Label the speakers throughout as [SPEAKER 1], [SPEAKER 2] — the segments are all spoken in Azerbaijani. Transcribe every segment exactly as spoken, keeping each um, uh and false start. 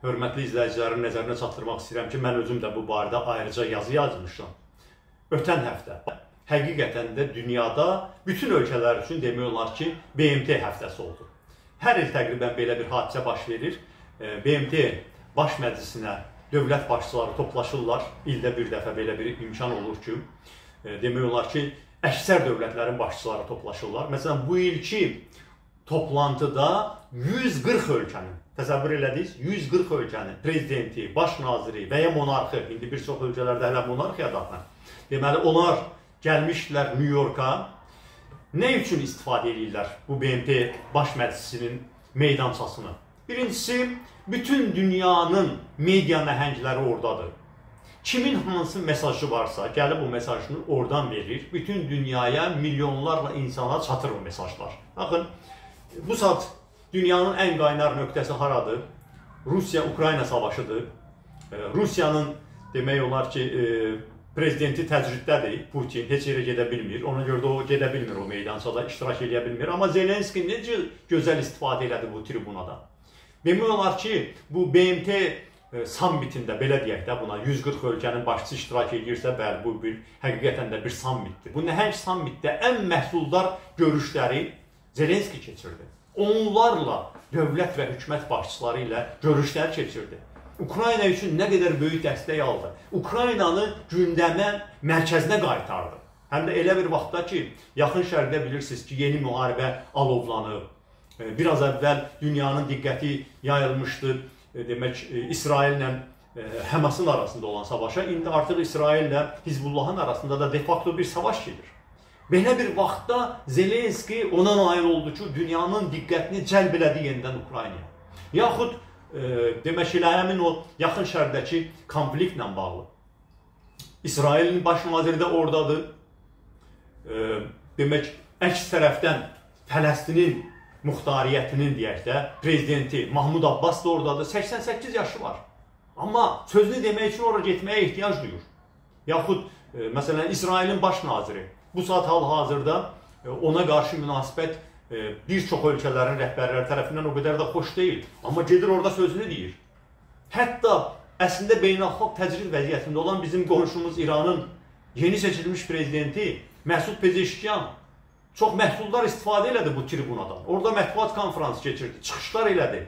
[SPEAKER 1] hörmətli izləyicilərin nəzərinə çatdırmaq istəyirəm ki, mən özüm də bu barədə ayrıca yazı yazmışam. Ötən həftə həqiqətən də dünyada bütün ölkələr üçün demək olar ki, B M T həftəsi oldu. Hər il təqribən belə bir hadisə baş verir. B M T Baş Məclisinə dövlət başçıları toplaşırlar. İldə bir dəfə belə bir imkan olur ki, demək olar ki, əksər dövlətlərin başçıları toplaşırlar. Məsələn, bu ilki toplantıda yüz qırx ölkənin, təsəvvür elədiniz, yüz qırx ölkənin prezidenti, baş naziri və ya monarxı, indi bir çox ölkələrdə hələ monarxiya daxil. Deməli, onlar gəlmişdilər New Yorka. Nə üçün istifadə edirlər bu B M T Baş Məclisinin meydançasını? Birincisi, bütün dünyanın media nəhəngləri oradadır. Kimin hansı mesajı varsa, gəlib bu mesajını oradan verir. Bütün dünyaya, milyonlarla insana çatır o mesajlar. Baxın, bu saat dünyanın ən qaynar nöqtəsi haradır? Rusiya-Ukrayna savaşıdır. Rusiyanın demək olar ki, prezidenti təcriddədir, Putin, heç yerə gedə bilmir. Ona görə də o gedə bilmir o meydançada, iştirak edə bilmir. Amma Zelenski necə gözəl istifadə elədi bu tribunadan. Demək olar ki, bu B M T sammitində, belə deyək də buna, yüz qırx ölkənin başçısı iştirak edirsə, bəli, bu bir, həqiqətən də bir sammitdir. Bu nəhəng sammitdə ən məhsuldar görüşləri Zelenski keçirdi. Onlarla dövlət və hökumət başçıları ilə görüşlər keçirdi. Ukrayna üçün nə qədər böyük dəstək aldı. Ukraynanı gündəmə mərkəzinə qaytardı. Həm də elə bir vaxtda ki, yaxın şərqdə bilirsiniz ki, yeni müharibə alovlanıb. Biraz əvvəl dünyanın diqqəti yayılmışdı, demək, İsraillə Həmasın arasında olan savaşa. İndi artıq İsraillə Hizbullahın arasında da de facto bir savaş gedir. Belə bir vaxtda Zelenski ona nail oldu ki, dünyanın diqqətini cəlb elədi yenidən Ukraynaya. Yaxud, demək ki, həmin o yaxın şərdəki konfliktlə bağlı. İsrailin baş naziri də oradadır. Demək, əks tərəfdən Fələstinin muxtariyyətinin, deyək də, prezidenti Mahmud Abbas da oradadır. səksən səkkiz yaşı var. Amma sözünü demək üçün oraya getməyə ehtiyac duyur. Yaxud, məsələn, İsrailin baş naziri. Bu saat hal-hazırda ona qarşı münasibət bir çox ölkələrin rəhbərləri tərəfindən o qədər də xoş deyil. Amma gedir orada sözünü deyir. Hətta əslində beynəlxalq təcrid vəziyyətində olan bizim qonşumuz İranın yeni seçilmiş prezidenti Məsud Pezeşkiyan çox məhsuldar istifadə elədi bu tribunadan. Orada mətbuat konferansı keçirdi, çıxışlar elədi.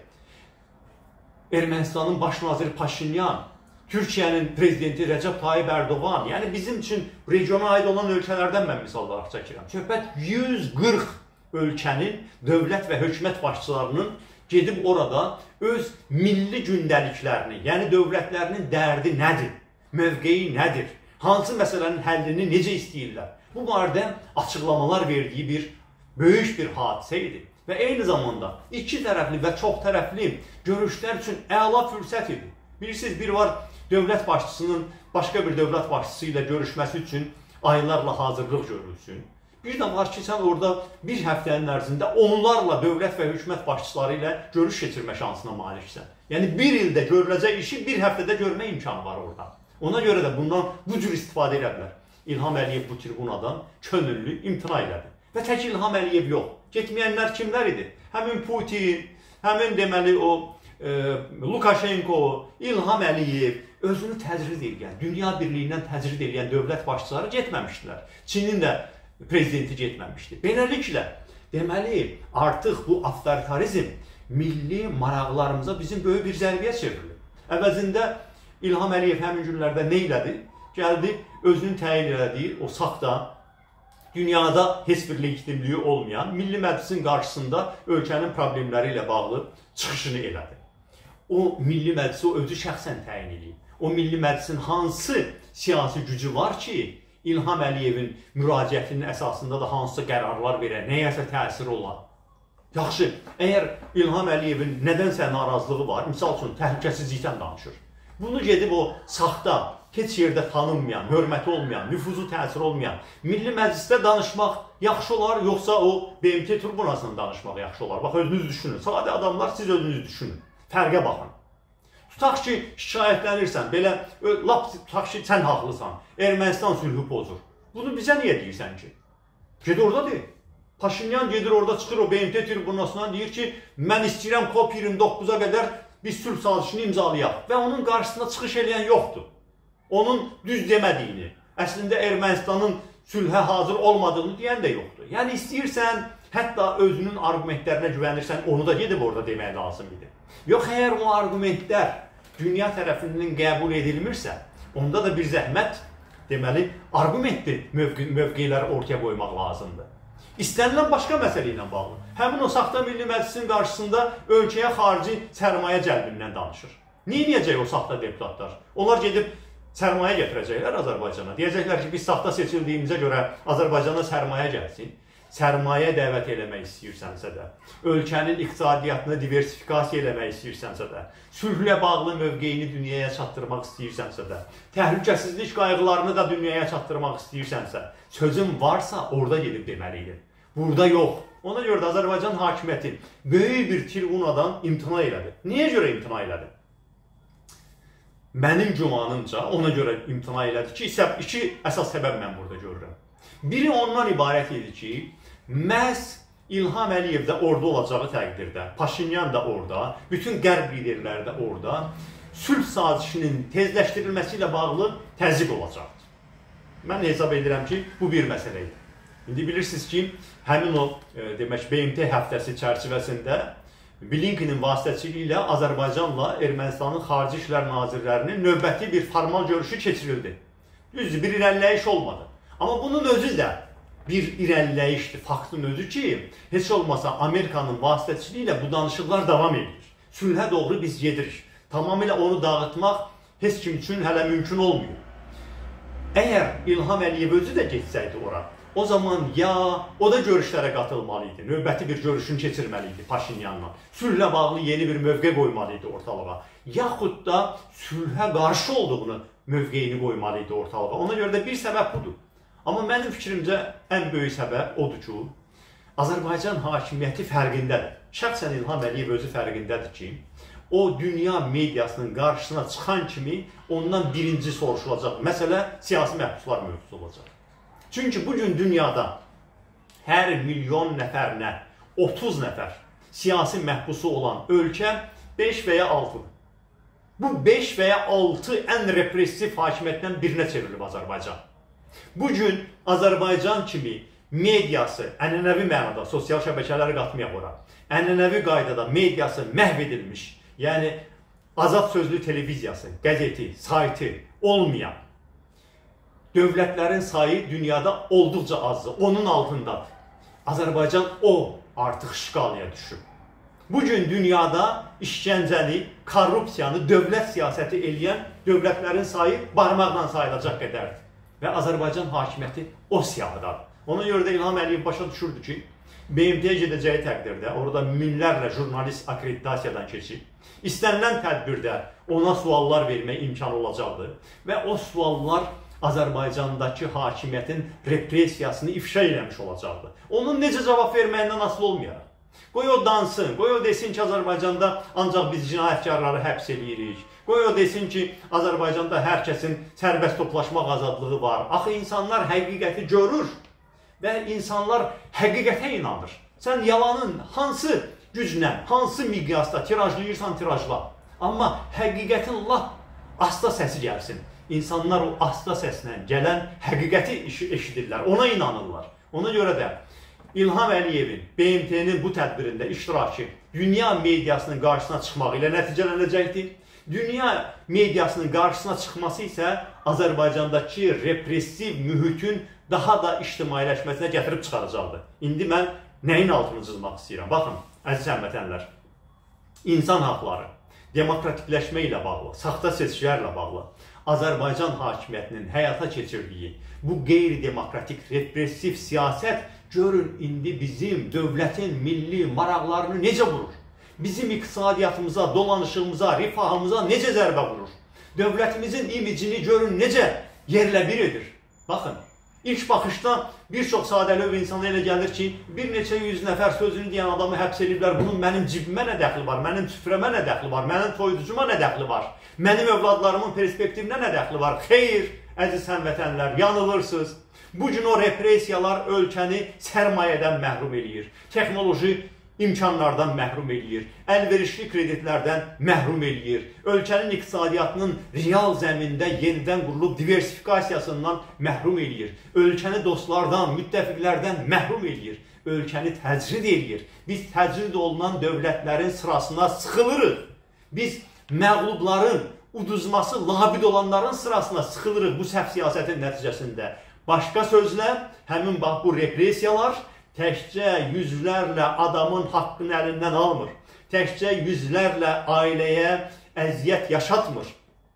[SPEAKER 1] Ermənistanın baş naziri Paşinyan, Türkiyənin prezidenti Rəcəb Tayyip Ərdoğan, yəni bizim üçün regiona aid olan ölkələrdən mən misallar çəkirəm. Söhbət yüz qırx ölkənin dövlət və hökumət başçılarının gedib orada öz milli gündəliklərini, yəni dövlətlərinin dərdi nədir, mövqeyi nədir, hansı məsələnin həllini necə istəyirlər, bu barədə açıqlamalar verdiyi bir böyük bir hadisə idi. Və eyni zamanda iki tərəfli və çox tərəfli görüşlər üçün əla fürsət idi. Bilirsiniz, bir var dövlət başçısının başqa bir dövlət başçısı ilə görüşməsi üçün aylarla hazırlıq görülsün. Bir də var ki, sən orada bir həftənin ərzində onlarla dövlət və hökumət başçıları ilə görüş keçirmə şansına maliksən. Yəni bir ildə görüləcək işi bir həftədə görmə imkanı var orada. Ona görə də bundan bu cür istifadə edilər. İlham Əliyev bu tribunadan könüllü imtina elədi. Və tək İlham Əliyev yox. Getməyənlər kimlər idi? Həmin Putin, həmin deməli o e, Lukashenko, İlham Əliyev özünü təcrid edən, dünya birliyindən təcrid edən dövlət başçıları getməmişdilər. Çinin də prezidenti getməmişdi. Beləliklə, deməli, artıq bu avtoritarizm milli maraqlarımıza bizim böyük bir zərbiyə çevrilir. Əvəzində İlham Əliyev həmin günlərdə nə elədi? Gəldi, özünün təyin elədiyi o saxta, dünyada heç bir legitimliyi olmayan Milli Məclisin qarşısında ölkənin problemləri ilə bağlı çıxışını elədi. O Milli Məclisi o özü şəxsən təyin edib. O Milli Məclisin hansı siyasi gücü var ki, İlham Əliyevin müraciətinin əsasında da hansısa qərarlar verər, nəyəsə təsir olar. Yaxşı, əgər İlham Əliyevin nədənsə narazılığı var, misal üçün təhlükəsizlikdən danışır. Bunu gedib o saxta, heç yerdə tanınmayan, hörməti olmayan, nüfuzu təsir olmayan Milli Məclisdə danışmaq yaxşı olar, yoxsa o B M T tribunasında danışmaq yaxşı olar. Bax, özünüz düşünün. Sadə adamlar, siz özünüz düşünün. Fərqə baxın. Tutaq ki, şikayətlənirsən, belə, lap tutaq ki, sən haqlısan, Ermənistan sülhü pozur. Bunu bizə niyə deyirsən ki? Ged orada deyil. Paşinyan gedir orada, çıxır o B M T tribunasından, deyir ki, mən istəyirəm COP iyirmi doqquza qədər biz sülh sazişini imzalayaq və onun qarşısında çıxış edən yoxdur. Onun düz demədiyini, əslində Ermənistanın sülhə hazır olmadığını deyən də yoxdur. Yəni istəyirsən, hətta özünün argumentlərinə güvənirsən, onu da gedib orada demək lazım idi. Yox, əgər o argumentlər dünya tərəfindən qəbul edilmirsə, onda da bir zəhmət, deməli, argumentli mövqe mövqeləri ortaya qoymaq lazımdır. İstənilən başqa məsələ ilə bağlı. Həmin o saxta Milli Məclisin qarşısında ölkəyə xarici sərmayə cəlbindən danışır. Neyiniyəcək o saxta deputatlar? Onlar gedib sərmayə gətirəcəklər Azərbaycana. Deyəcəklər ki, biz saxta seçildiyimizə görə Azərbaycana sərmayə gəlsin. Sərmayə dəvət eləmək istəyirsənsə də, ölkənin iqtisadiyyatını diversifikasiya eləmək istəyirsənsə də, sülhlə bağlı mövqeyini dünyaya çatdırmaq istəyirsənsə də, təhlükəsizlik qayğılarını da dünyaya çatdırmaq istəyirsənsə, sözün varsa orada gedib deməliydi. Burada yox. Ona görə də Azərbaycan hakimiyyəti böyük bir tribunadan imtina elədi. Niyə görə imtina elədi? Mənim gümanımca ona görə imtina elədi ki, iki əsas səbəb mən burada görürəm. Biri ondan ibarət idi ki, məhz İlham Əliyev də orada olacağı təqdirdə, Paşinyan da orada, bütün qərb liderləri də orada, sülh sazişinin tezləşdirilməsi ilə bağlı təzyiq olacaqdır. Mən hesab edirəm ki, bu bir məsələ idi. İndi bilirsiniz ki, həmin o e, demək B M T həftəsi çərçivəsində Blinkenin vasitəçiliyi ilə Azərbaycanla Ermənistanın Xarici İşlər Nazirlərinin növbəti bir formal görüşü keçirildi. Düzdür, bir irəliləyiş olmadı. Amma bunun özü də bir irəliləyişdir, faktın özü ki, heç olmasa Amerikanın vasitəçiliyi ilə bu danışıqlar davam edir. Sülhə doğru biz gedirik. Tamamilə onu dağıtmaq heç kim üçün hələ mümkün olmuyor. Əgər İlham Əliyev özü də geçsəydi ora, o zaman ya o da görüşlərə qatılmalıydı, növbəti bir görüşünü keçirməliydi Paşinyanla. Sülhlə bağlı yeni bir mövqe qoymalıydı ortalığa. Yaxud da sülhə qarşı olduğunu mövqeyini qoymalıydı ortalığa. Ona görə də bir səbəb budur. Amma mənim fikrimcə ən böyük səbəb odur ki, Azərbaycan hakimiyyəti fərqindədir. Şəxsən İlham Əliyev özü fərqindədir ki, o dünya mediasının qarşısına çıxan kimi ondan birinci soruşulacaq məsələ siyasi məhbuslar mövzusu olacaq. Çünki bugün dünyada hər milyon nəfərinə otuz nəfər siyasi məhbusu olan ölkə beş və ya altıdır. Bu beş və ya altı ən repressiv hakimiyyətdən birinə çevrilib Azərbaycan. Bugün Azərbaycan kimi mediası, ənənəvi mənada, sosial şəbəkələri qatmayaq ora, ənənəvi qaydada mediası məhv edilmiş, yəni azad sözlü televiziyası, qəzeti, sayti olmayan dövlətlərin sayı dünyada olduqca azdır, onun altındadır. Azərbaycan o artıq şkalaya düşüb. Bugün dünyada işgəncəni, korrupsiyanı, dövlət siyasəti eləyən dövlətlərin sayı barmaqla sayılacaq qədərdir. Və Azərbaycan hakimiyyəti o siyahıdadır. Ona görə də İlham Əliyev başa düşürdü ki, B M T-yə gedəcəyi təqdirdə, orada minlərlə jurnalist akkreditasiyadan keçib, istənilən tədbirdə ona suallar vermək imkanı olacaqdır və o suallar Azərbaycandakı hakimiyyətin repressiyasını ifşa eləmiş olacaqdır. Onun necə cavab verməyindən asılı olmayaraq. Qoy o dansın, qoy o desin ki, Azərbaycanda ancaq biz cinayətkarları həbs eləyirik. Qoy o desin ki, Azərbaycanda hər kəsin sərbəst toplaşmaq azadlığı var. Axı insanlar həqiqəti görür və insanlar həqiqətə inanır. Sən yalanın hansı güclə, hansı miqyasda tirajlayırsan tirajla. Amma həqiqətin lap asta səsi gəlsin. İnsanlar o asta səslə gələn həqiqəti eşidirlər, ona inanırlar. Ona görə də İlham Əliyevin B M T-nin bu tədbirində iştirakı dünya mediasının qarşısına çıxmağı ilə nəticələnəcəkdir. Dünya mediasının qarşısına çıxması isə Azərbaycandakı repressiv mühitin daha da ictimailəşməsinə gətirib çıxaracaqdır. İndi mən nəyin altını çizmək istəyirəm? Baxın, əziz həmvətənlər, insan haqları, demokratikləşmə ilə bağlı, saxta seçkilərlə bağlı Azərbaycan hakimiyyətinin həyata keçirdiyi bu qeyri-demokratik, repressiv siyasət görün indi bizim dövlətin milli maraqlarını necə vurur? Bizim iqtisadiyyatımıza, dolanışığımıza, rifahımıza necə zərbə vurur? Dövlətimizin imicini görün necə yerlə bir edir? Baxın, ilk baxışda bir çox sadəlövh insana elə gəlir ki, bir neçə yüz nəfər sözünü deyən adamı həbs ediblər, bunun mənim cibimə nə dəxli var, mənim süfrəmə nə dəxli var, mənim toyuducuma nə dəxli var, mənim övladlarımın perspektivinə nə dəxli var? Xeyr, əziz həmvətənlər, yanılırsınız. Bugün o repressiyalar ölkəni sərmayədən məhrum eləyir. Texnoloji imkanlardan məhrum eləyir, əlverişli kreditlərdən məhrum eləyir, ölkənin iqtisadiyyatının real zəmində yenidən qurulub diversifikasiyasından məhrum eləyir, ölkəni dostlardan, müttəfiqlərdən məhrum eləyir, ölkəni təcrid eləyir. Biz təcrid olunan dövlətlərin sırasına sıxılırıq. Biz məğlubların, uduzması labid olanların sırasına sıxılırıq bu səhv siyasətin nəticəsində. Başqa sözlə, həmin bax bu repressiyalar təkcə yüzlərlə adamın haqqını əlindən almır. Təkcə yüzlərlə ailəyə əziyyət yaşatmır.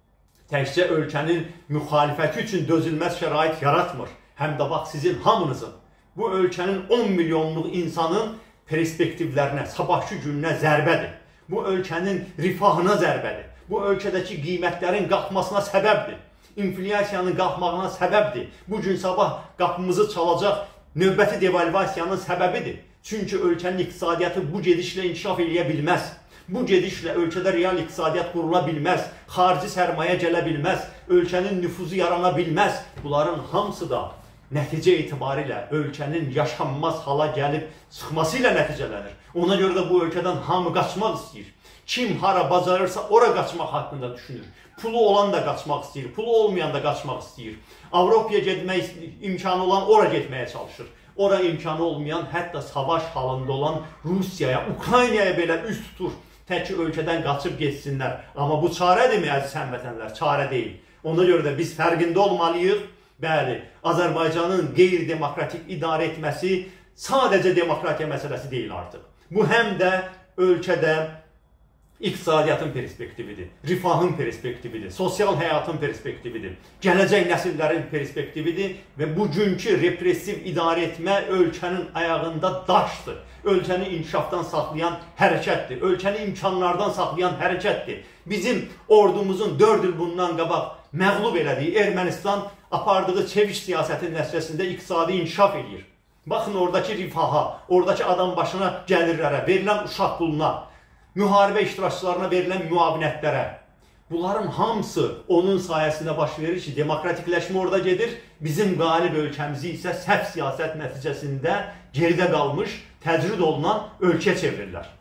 [SPEAKER 1] Təkcə ölkənin müxalifəti üçün dözülməz şərait yaratmır. Həm də bax sizin hamınızın, bu ölkənin on milyonluq insanın perspektivlərinə, sabahçı gününə zərbədir. Bu ölkənin rifahına zərbədir. Bu ölkədəki qiymətlərin qalxmasına səbəbdir. İnflyasiyanın qalxmağına səbəbdir. Bugün sabah qapımızı çalacaq növbəti devalvasiyanın səbəbidir. Çünki ölkənin iqtisadiyyatı bu gedişlə inkişaf eləyə bilməz. Bu gedişlə ölkədə real iqtisadiyyat qurula bilməz. Xarici sərmayə gələ bilməz. Ölkənin nüfuzu yarana bilməz. Bunların hamısı da nəticə etibarilə ölkənin yaşanmaz hala gəlib çıxması ilə nəticələnir. Ona görə də bu ölkədən hamı qaçmaq istəyir. Kim hara bacarırsa ora qaçmaq haqqında düşünür. Pulu olan da qaçmaq istəyir, pulu olmayan da qaçmaq istəyir. Avropaya getmək imkanı olan ora getməyə çalışır. Ora imkanı olmayan, hətta savaş halında olan Rusiyaya, Ukraynaya belə üst tutur. Tək ki ölkədən qaçıb getsinlər. Amma bu çarədirmi əziz həmvətənlər? Çarə deyil. Ona görə də biz fərqində olmalıyıq. Bəli, Azərbaycanın qeyri-demokratik idarə etməsi sadəcə demokratiya məsələsi deyil artıq. Bu həm də ölkədə iqtisadiyyatın perspektividir, rifahın perspektividir, sosial həyatın perspektividir, gələcək nəsillərin perspektividir və bugünkü repressiv idarə etmə ölkənin ayağında daşdır. Ölkəni inkişafdan saxlayan hərəkətdir, ölkəni imkanlardan saxlayan hərəkətdir. Bizim ordumuzun dörd il bundan qabaq məğlub elədiyi Ermənistan apardığı çeviş siyasətin nəticəsində iqtisadi inkişaf edir. Baxın oradakı rifaha, oradakı adam başına gəlirlərə, verilən uşaq puluna, müharibə iştirakçılarına verilən müavinətlərə. Bunların hamısı onun sayəsində baş verir ki, demokratikləşmə orada gedir. Bizim qalib ölkəmizi isə səhv siyasət nəticəsində geridə qalmış, təcrid olunan ölkəyə çevirirlər.